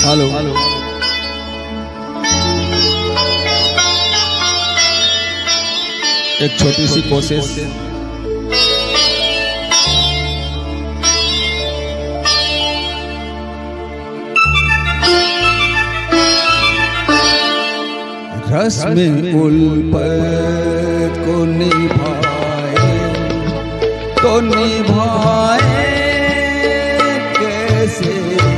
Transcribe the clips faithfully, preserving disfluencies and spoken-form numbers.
Hello एक छोटी सी कोशिश। रस में उल्फत को निभाए तो निभाए कैसे,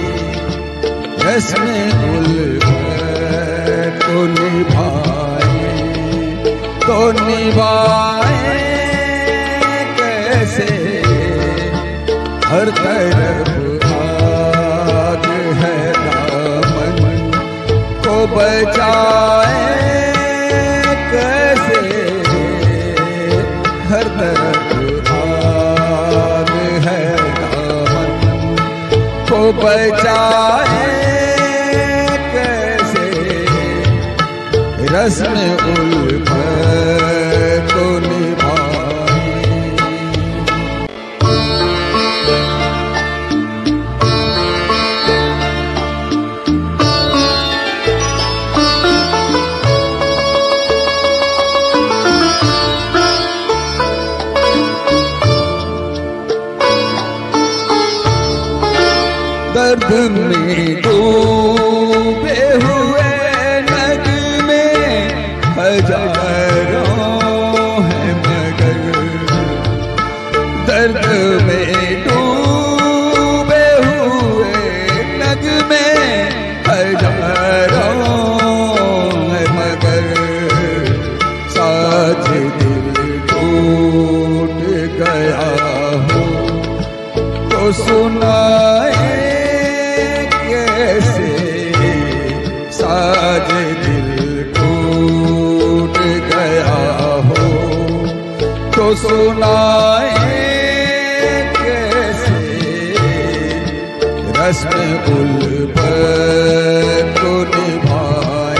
रस में उल्फत को निभाए तो निभाए कैसे। हर तरफ आग है दामन को बचाए कैसे। हर तरफ आग है दामन को बचाए कैसे। रस में उल्फत को निभाए। दर्द में डूबे हुए नग में हजारों हैं मगर, दर्द में डूबे हुए नग में हजारों हैं मगर। साज दिल टूट गया हो तो सुनाए कैसे। साज दिल टूट गया हो तो सुनाए कैसे। रस में उल्फत को निभाए।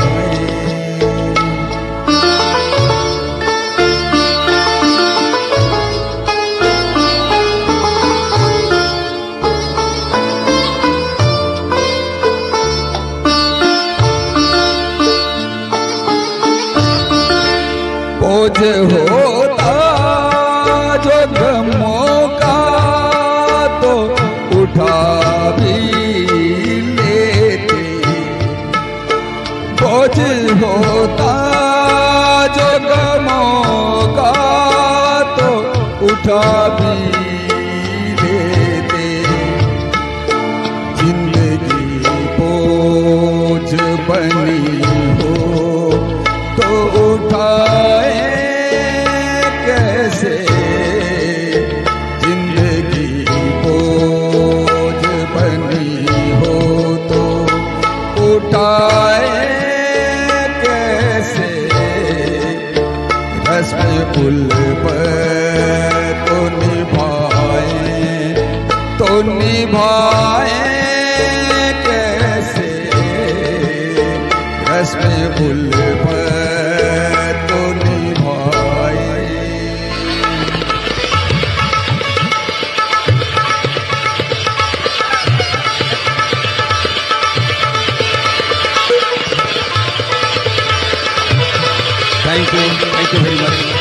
बोझ होता जो गमों का तो उठा भी लेते। बोझ होता जो गमों का तो उठा भी लेते। जिंदगी बोझ बनी हो तो उठाए कैसे। जिंदगी बोझ बनी हो तो उठाए कैसे। रस में उल्फत को निभाए तो निभाए कैसे। रस में उल्फत को निभाए। Thank you, thank you very much.